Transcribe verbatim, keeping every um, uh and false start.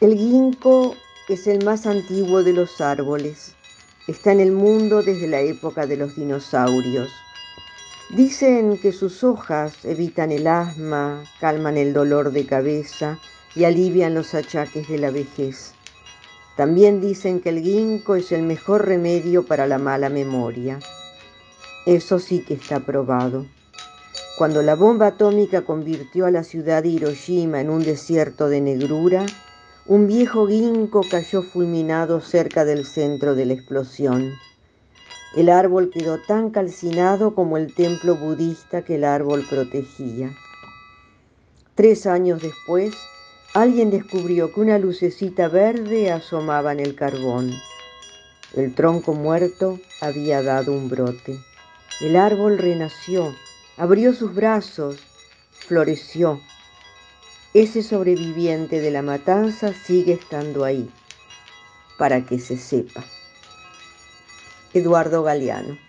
El ginkgo es el más antiguo de los árboles. Está en el mundo desde la época de los dinosaurios. Dicen que sus hojas evitan el asma, calman el dolor de cabeza y alivian los achaques de la vejez. También dicen que el ginkgo es el mejor remedio para la mala memoria. Eso sí que está probado. Cuando la bomba atómica convirtió a la ciudad de Hiroshima en un desierto de negrura, un viejo ginkgo cayó fulminado cerca del centro de la explosión. El árbol quedó tan calcinado como el templo budista que el árbol protegía. Tres años después, alguien descubrió que una lucecita verde asomaba en el carbón. El tronco muerto había dado un brote. El árbol renació, abrió sus brazos, floreció. Ese sobreviviente de la matanza sigue estando ahí, para que se sepa. Eduardo Galeano.